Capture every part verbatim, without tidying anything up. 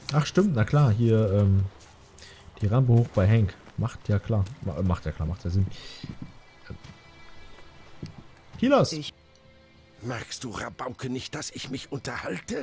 Ach stimmt, na klar, hier ähm, die Rampe hoch bei Hank. Macht ja klar. Ma- Macht ja klar, macht ja Sinn. Hilas! Ich... Merkst du, Rabauke, nicht, dass ich mich unterhalte?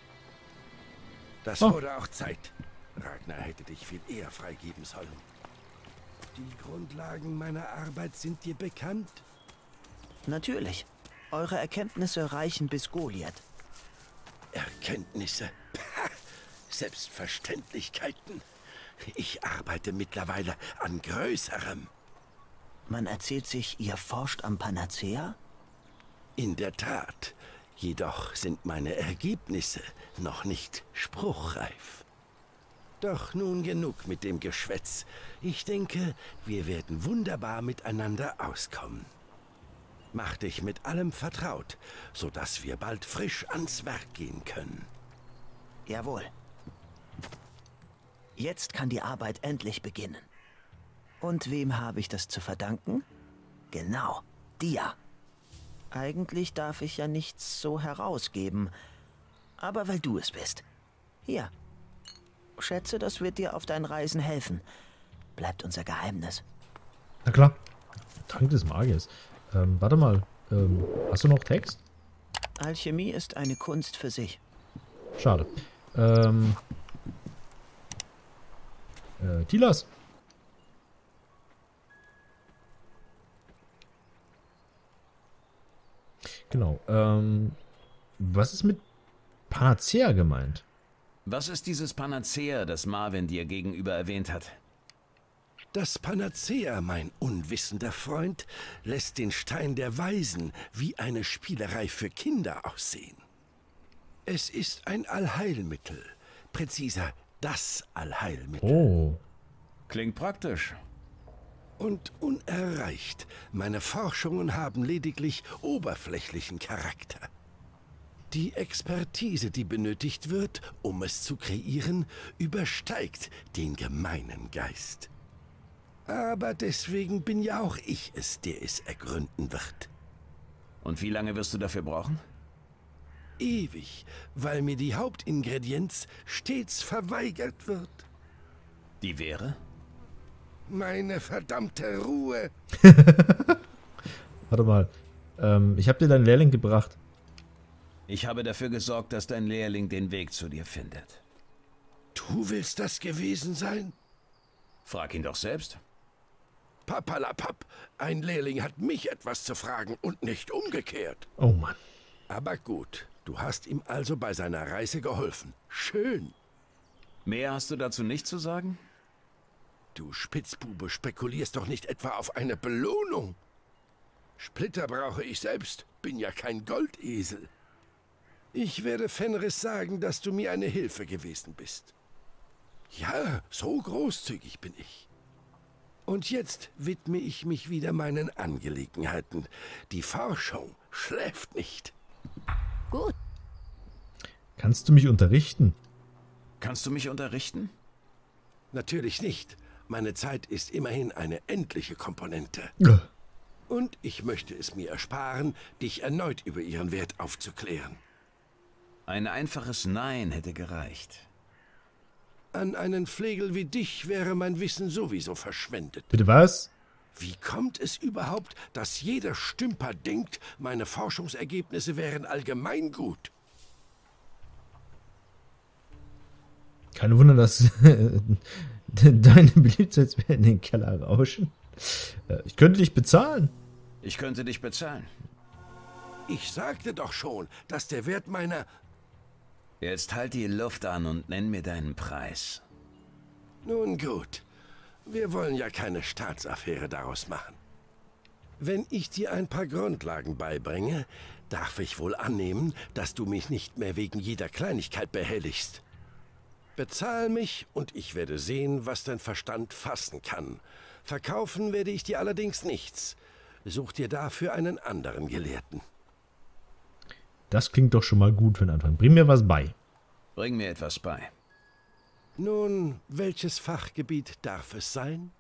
Das Oh. wurde auch Zeit. Ragnar hätte dich viel eher freigeben sollen. Die Grundlagen meiner Arbeit sind dir bekannt? Natürlich. Eure Erkenntnisse reichen bis Goliath. Erkenntnisse. Pah, Selbstverständlichkeiten. Ich arbeite mittlerweile an Größerem. Man erzählt sich, ihr forscht am Panazea? In der Tat. Jedoch sind meine Ergebnisse noch nicht spruchreif. Doch nun genug mit dem Geschwätz. Ich denke, wir werden wunderbar miteinander auskommen. Mach dich mit allem vertraut, sodass wir bald frisch ans Werk gehen können. Jawohl. Jetzt kann die Arbeit endlich beginnen. Und wem habe ich das zu verdanken? Genau, dir. Eigentlich darf ich ja nichts so herausgeben, aber weil du es bist. Hier. Schätze, das wird dir auf deinen Reisen helfen. Bleibt unser Geheimnis. Na klar. Trank des Magiers. Ähm, warte mal. Ähm, hast du noch Text? Alchemie ist eine Kunst für sich. Schade. Ähm. Äh, Tilas. Genau. Ähm. Was ist mit Panacea gemeint? Was ist dieses Panazea, das Marvin dir gegenüber erwähnt hat? Das Panazea, mein unwissender Freund, lässt den Stein der Weisen wie eine Spielerei für Kinder aussehen. Es ist ein Allheilmittel, präziser das Allheilmittel. Oh. Klingt praktisch. Und unerreicht. Meine Forschungen haben lediglich oberflächlichen Charakter. Die Expertise, die benötigt wird, um es zu kreieren, übersteigt den gemeinen Geist. Aber deswegen bin ja auch ich es, der es ergründen wird. Und wie lange wirst du dafür brauchen? Ewig, weil mir die Hauptingredienz stets verweigert wird. Die wäre? Meine verdammte Ruhe. Warte mal. Ähm, ich habe dir deinen Lehrling gebracht. Ich habe dafür gesorgt, dass dein Lehrling den Weg zu dir findet. Du willst das gewesen sein? Frag ihn doch selbst. Papalapap, ein Lehrling hat mich etwas zu fragen und nicht umgekehrt. Oh Mann. Aber gut, du hast ihm also bei seiner Reise geholfen. Schön. Mehr hast du dazu nicht zu sagen? Du Spitzbube, spekulierst doch nicht etwa auf eine Belohnung. Splitter brauche ich selbst, bin ja kein Goldesel. Ich werde Fenris sagen, dass du mir eine Hilfe gewesen bist. Ja, so großzügig bin ich. Und jetzt widme ich mich wieder meinen Angelegenheiten. Die Forschung schläft nicht. Gut. Kannst du mich unterrichten? Kannst du mich unterrichten? Natürlich nicht. Meine Zeit ist immerhin eine endliche Komponente. Ja. Und ich möchte es mir ersparen, dich erneut über ihren Wert aufzuklären. Ein einfaches Nein hätte gereicht. An einen Flegel wie dich wäre mein Wissen sowieso verschwendet. Bitte was? Wie kommt es überhaupt, dass jeder Stümper denkt, meine Forschungsergebnisse wären allgemein gut? Keine Wunder, dass deine Beliebtheitswerte in den Keller rauschen. Äh, Ich könnte dich bezahlen. Ich könnte dich bezahlen. Ich sagte doch schon, dass der Wert meiner... Jetzt halt die Luft an und nenn mir deinen Preis. Nun gut, wir wollen ja keine Staatsaffäre daraus machen. Wenn ich dir ein paar Grundlagen beibringe, darf ich wohl annehmen, dass du mich nicht mehr wegen jeder Kleinigkeit behelligst. Bezahl mich und ich werde sehen, was dein Verstand fassen kann. Verkaufen werde ich dir allerdings nichts. Such dir dafür einen anderen Gelehrten. Das klingt doch schon mal gut für den Anfang. Bring mir was bei. Bring mir etwas bei. Nun, welches Fachgebiet darf es sein?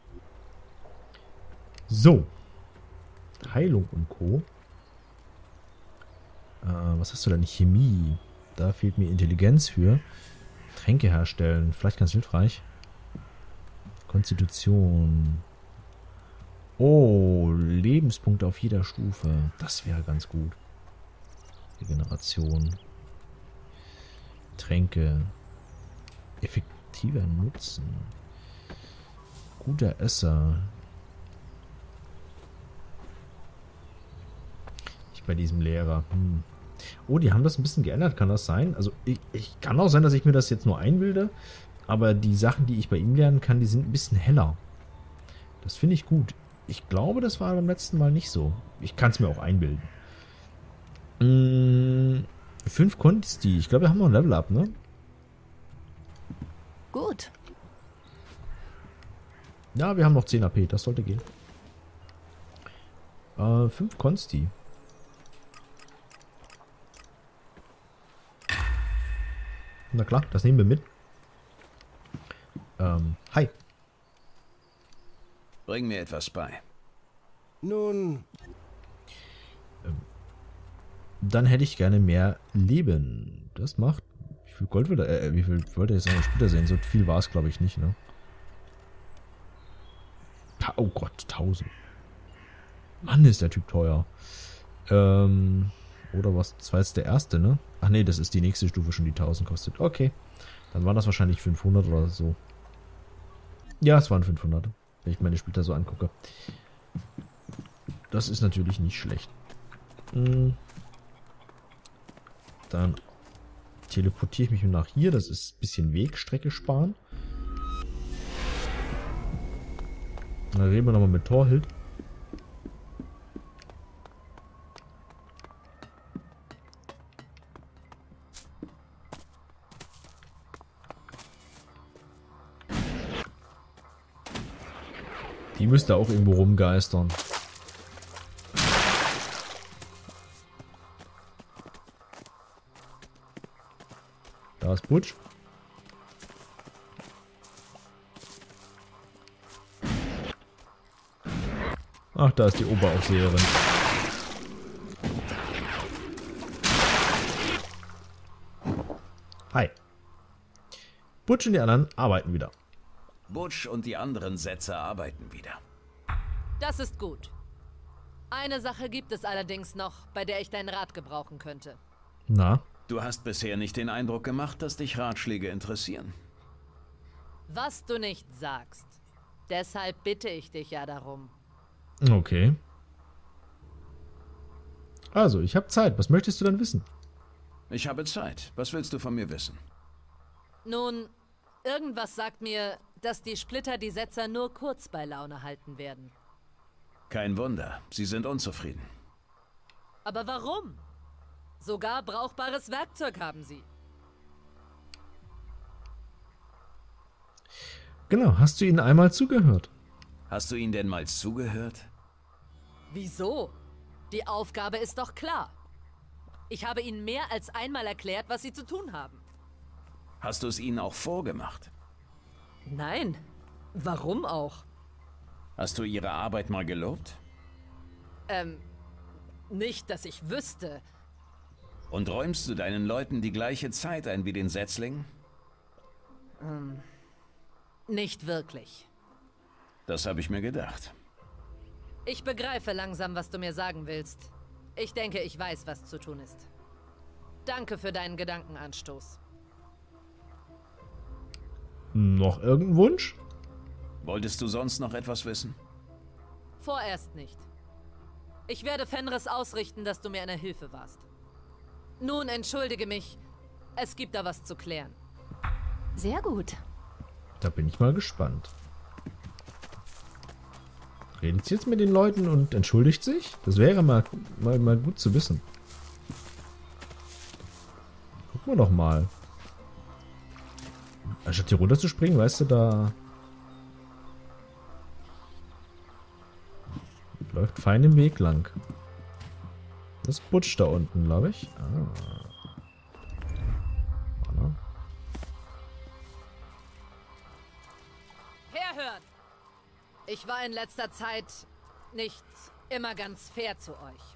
So. Heilung und Co. Äh, was hast du denn? Chemie. Da fehlt mir Intelligenz für. Tränke herstellen. Vielleicht ganz hilfreich. Konstitution. Oh, Lebenspunkte auf jeder Stufe. Das wäre ganz gut. Regeneration. Tränke. Effektiver Nutzen. Guter Esser. Ich bei diesem Lehrer. Hm. Oh, die haben das ein bisschen geändert. Kann das sein? Also, ich, ich kann auch sein, dass ich mir das jetzt nur einbilde. Aber die Sachen, die ich bei ihm lernen kann, die sind ein bisschen heller. Das finde ich gut. Ich glaube, das war beim letzten Mal nicht so. Ich kann es mir auch einbilden. Hm, fünf Konsti. Ich glaube, wir haben noch ein Level-Up, ne? Gut. Ja, wir haben noch zehn A P. Das sollte gehen. Äh, fünf Konsti. Na klar, das nehmen wir mit. Ähm, hi. Bring mir etwas bei. Nun, Dann hätte ich gerne mehr Leben. Das macht... Wie viel Gold will er... Äh, wie viel wollte er jetzt noch später sehen? So viel war es, glaube ich, nicht, ne? Ta oh Gott, tausend. Mann, ist der Typ teuer. Ähm... Oder was? Das war jetzt der erste, ne? Ach nee, das ist die nächste Stufe schon, die tausend kostet. Okay. Dann waren das wahrscheinlich fünfhundert oder so. Ja, es waren fünfhundert. Wenn ich meine Splitter so angucke. Das ist natürlich nicht schlecht. Hm. Dann teleportiere ich mich nach hier. Das ist ein bisschen Wegstrecke sparen. Dann reden wir nochmal mit Torhild. Die müsste auch irgendwo rumgeistern. Da ist Butch. Ach, da ist die Oberaufseherin. Hi. Butch und die anderen arbeiten wieder. Butch und die anderen Setzer arbeiten wieder. Das ist gut. Eine Sache gibt es allerdings noch, bei der ich deinen Rat gebrauchen könnte. Na? Du hast bisher nicht den Eindruck gemacht, dass dich Ratschläge interessieren. Was du nicht sagst. Deshalb bitte ich dich ja darum. Okay. Also, ich habe Zeit. Was möchtest du dann wissen? Ich habe Zeit. Was willst du von mir wissen? Nun, irgendwas sagt mir, dass die Splitter die Setzer nur kurz bei Laune halten werden. Kein Wunder. Sie sind unzufrieden. Aber warum? Sogar brauchbares Werkzeug haben sie. Genau, hast du ihnen einmal zugehört? Hast du ihnen denn mal zugehört? Wieso? Die Aufgabe ist doch klar. Ich habe ihnen mehr als einmal erklärt, was sie zu tun haben. Hast du es ihnen auch vorgemacht? Nein. Warum auch? Hast du ihre Arbeit mal gelobt? Ähm, nicht, dass ich wüsste. Und räumst du deinen Leuten die gleiche Zeit ein wie den Setzlingen? Ähm, nicht wirklich. Das habe ich mir gedacht. Ich begreife langsam, was du mir sagen willst. Ich denke, ich weiß, was zu tun ist. Danke für deinen Gedankenanstoß. Noch irgendein Wunsch? Wolltest du sonst noch etwas wissen? Vorerst nicht. Ich werde Fenris ausrichten, dass du mir eine Hilfe warst. Nun, entschuldige mich. Es gibt da was zu klären. Sehr gut. Da bin ich mal gespannt. Redet sie jetzt mit den Leuten und entschuldigt sich? Das wäre mal, mal, mal gut zu wissen. Gucken wir doch mal. Anstatt hier runter zu springen, weißt du, da läuft fein im Weg lang. Das ist Butch da unten, glaube ich. Ah. Warte. Herhören! Ich war in letzter Zeit nicht immer ganz fair zu euch.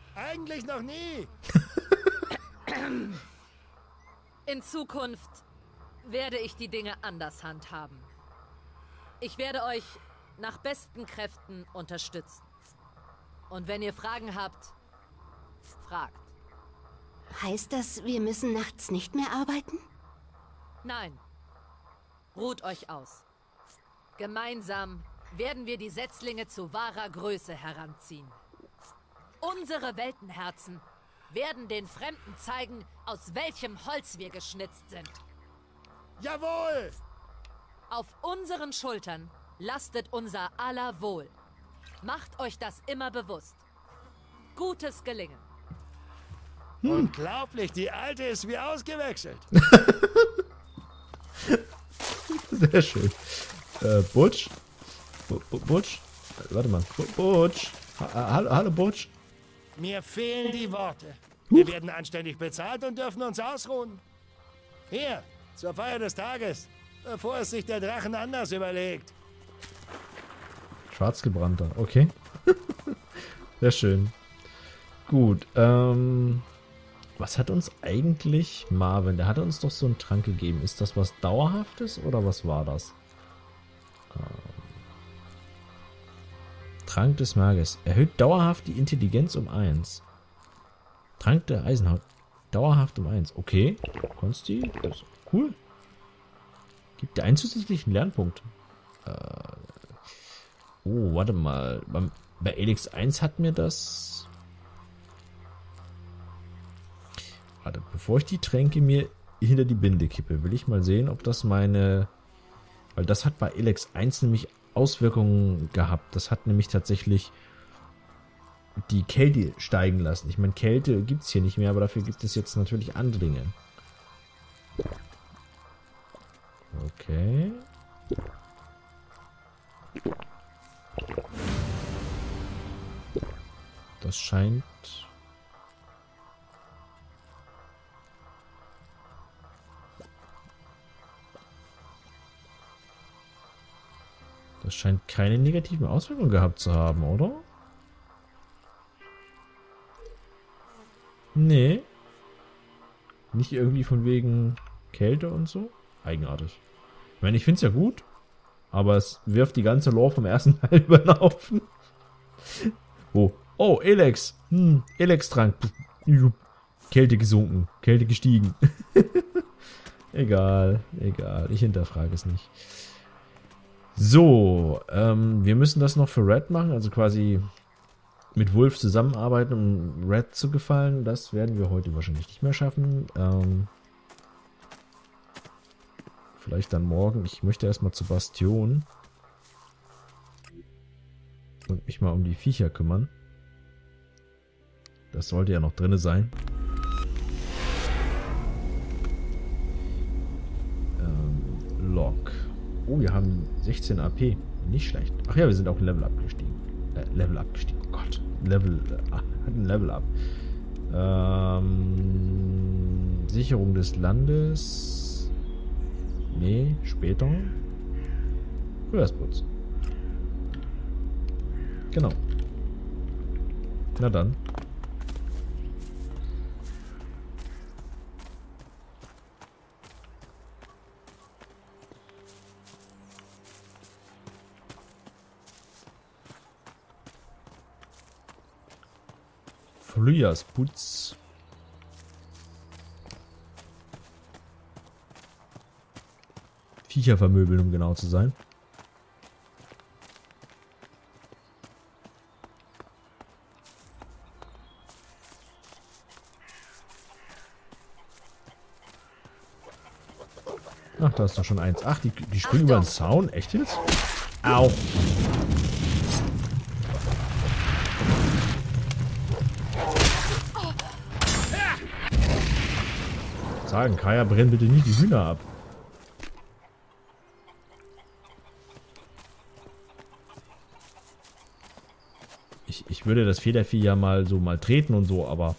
eigentlich noch nie. In Zukunft werde ich die Dinge anders handhaben. Ich werde euch nach besten Kräften unterstützen. Und wenn ihr Fragen habt, fragt. Heißt das, wir müssen nachts nicht mehr arbeiten? Nein. Ruht euch aus. Gemeinsam werden wir die Setzlinge zu wahrer Größe heranziehen. Unsere Weltenherzen werden den Fremden zeigen, aus welchem Holz wir geschnitzt sind. Jawohl! Auf unseren Schultern lastet unser aller Wohl. Macht euch das immer bewusst. Gutes Gelingen. Hm. Unglaublich, die Alte ist wie ausgewechselt. Sehr schön. Äh, Butch? B B Butch? Warte mal. B Butch? Ha hallo, hallo, Butch? Mir fehlen die Worte. Wir werden anständig bezahlt und dürfen uns ausruhen. Hier, zur Feier des Tages, bevor es sich der Drachen anders überlegt. Schwarzgebrannter, okay. Sehr schön. Gut, ähm... was hat uns eigentlich Marvin? Der hatte uns doch so einen Trank gegeben. Ist das was Dauerhaftes oder was war das? Ähm, Trank des Mages. Erhöht dauerhaft die Intelligenz um eins. Trank der Eisenhaut. Dauerhaft um eins. Okay. Konsti. Das ist cool. Gibt dir einen zusätzlichen Lernpunkt. Äh, oh, warte mal. Beim, bei Elix eins hat mir das... Warte, bevor ich die Tränke mir hinter die Binde kippe, will ich mal sehen, ob das meine... Weil das hat bei Elex eins nämlich Auswirkungen gehabt. Das hat nämlich tatsächlich die Kälte steigen lassen. Ich meine, Kälte gibt es hier nicht mehr, aber dafür gibt es jetzt natürlich andere Dinge. Okay. Das scheint... Das scheint keine negativen Auswirkungen gehabt zu haben, oder? Nee. Nicht irgendwie von wegen Kälte und so. Eigenartig. Ich meine, ich finde es ja gut, aber es wirft die ganze Lore vom ersten Teil über den Haufen. Oh, oh, Elex. Hm, Elex-Trank. Kälte gesunken, Kälte gestiegen. Egal, egal. Ich hinterfrage es nicht. So, ähm, wir müssen das noch für Red machen, also quasi mit Wolf zusammenarbeiten, um Red zu gefallen. Das werden wir heute wahrscheinlich nicht mehr schaffen. Ähm, vielleicht dann morgen. Ich möchte erstmal zur Bastion und mich mal um die Viecher kümmern. Das sollte ja noch drin sein. Ähm, Log. Oh, wir haben sechzehn A P. Nicht schlecht. Ach ja, wir sind auch ein Level abgestiegen. Äh, Level abgestiegen. Oh Gott. Level. Äh, hat ein Level ab. Ähm, Sicherung des Landes. Nee, später. Frühjahrsputz. Genau. Na dann. Frühjahrsputz. Viecher vermöbeln, um genau zu sein. Ach, da ist doch schon eins. Ach, die, die springen über den Zaun. Echt jetzt? Au. Sagen, Kaya, brenn bitte nicht die Hühner ab. Ich, ich würde das Federvieh ja mal so mal treten und so, aber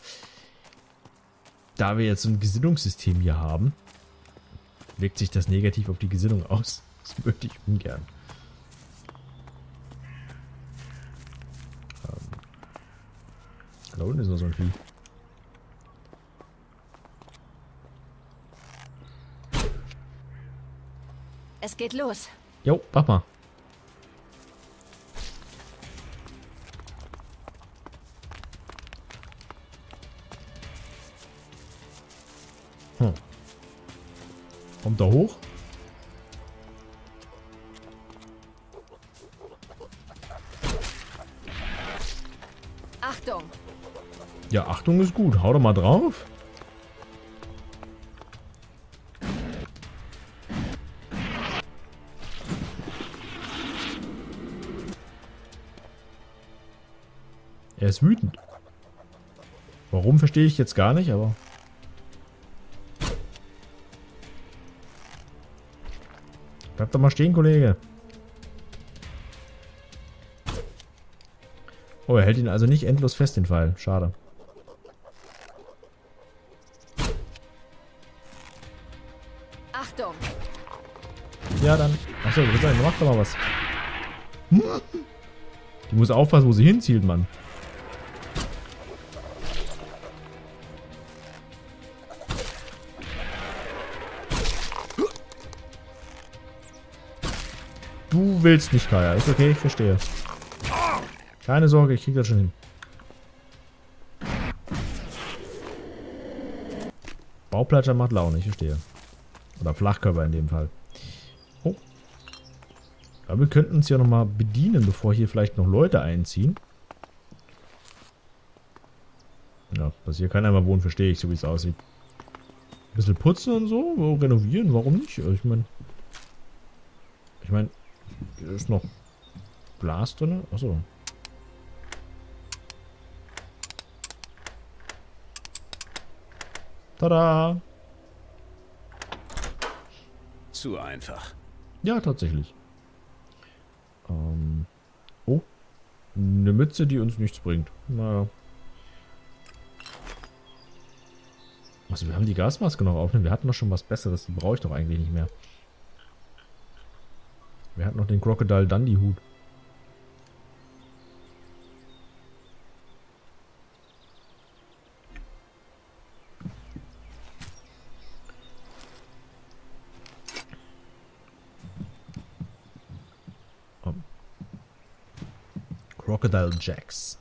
da wir jetzt so ein Gesinnungssystem hier haben, wirkt sich das negativ auf die Gesinnung aus. Das möchte ich ungern. Ähm. Da unten ist noch so ein Vieh. Es geht los. Jo, mach mal. Hm. Kommt da hoch? Achtung! Ja, Achtung ist gut. Hau doch mal drauf. Er ist wütend. Warum, verstehe ich jetzt gar nicht, aber... Bleib doch mal stehen, Kollege. Oh, er hält ihn also nicht endlos fest, den Pfeil. Schade. Achtung! Ja, dann... Achso, dann mach doch mal was. Die muss aufpassen, wo sie hinzielt, Mann. Du willst nicht, Kaya. Ist okay, ich verstehe. Keine Sorge, ich krieg das schon hin. Bauplatscher macht Laune, ich verstehe. Oder Flachkörper in dem Fall. Oh. Aber wir könnten uns ja nochmal bedienen, bevor hier vielleicht noch Leute einziehen. Ja, dass hier keiner mehr wohnt, verstehe ich, so wie es aussieht. Ein bisschen putzen und so, renovieren, warum nicht? Ich meine... Ich meine... Hier ist noch Glas drin. Achso. Tada! Zu einfach. Ja, tatsächlich. Ähm. Oh. Eine Mütze, die uns nichts bringt. Naja. Also wir haben die Gasmaske noch aufnehmen. Wir hatten noch schon was Besseres. Die brauche ich doch eigentlich nicht mehr. Wir hatten noch den Crocodile Dundee Hut. Oh. Crocodile Jacks.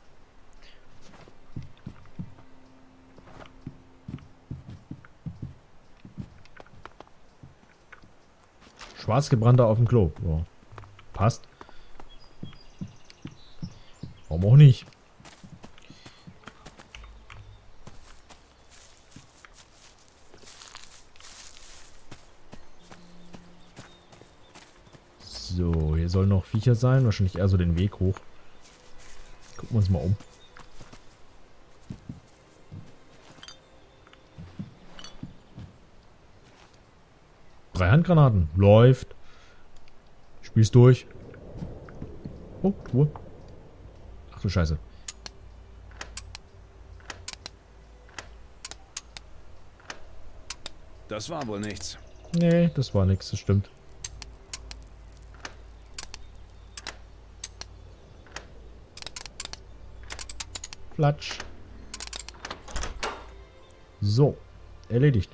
Schwarzgebrannter auf dem Klo. Ja. Passt. Warum auch nicht? So, hier sollen noch Viecher sein. Wahrscheinlich eher so den Weg hoch. Gucken wir uns mal um. Drei Handgranaten. Läuft. Spiel's durch. Oh, Truhe. Ach du Scheiße. Das war wohl nichts. Nee, das war nichts, das stimmt. Flatsch. So. Erledigt.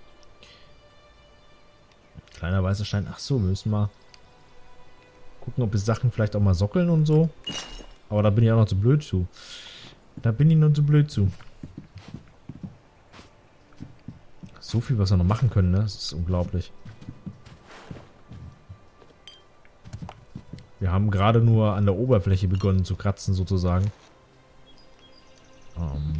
Kleiner weißer Stein. Ach so, wir müssen mal gucken, ob wir Sachen vielleicht auch mal sockeln und so. Aber da bin ich auch noch zu blöd zu. Da bin ich noch zu blöd zu. So viel, was wir noch machen können, ne? Das ist unglaublich. Wir haben gerade nur an der Oberfläche begonnen zu kratzen, sozusagen. Ähm...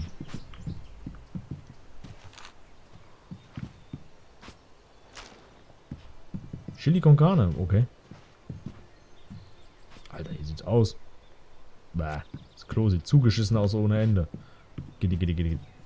Chili con Carne, okay. Alter, hier sieht's aus. Bah, das Klo sieht zugeschissen aus ohne Ende. Gitti, gitti, gitti.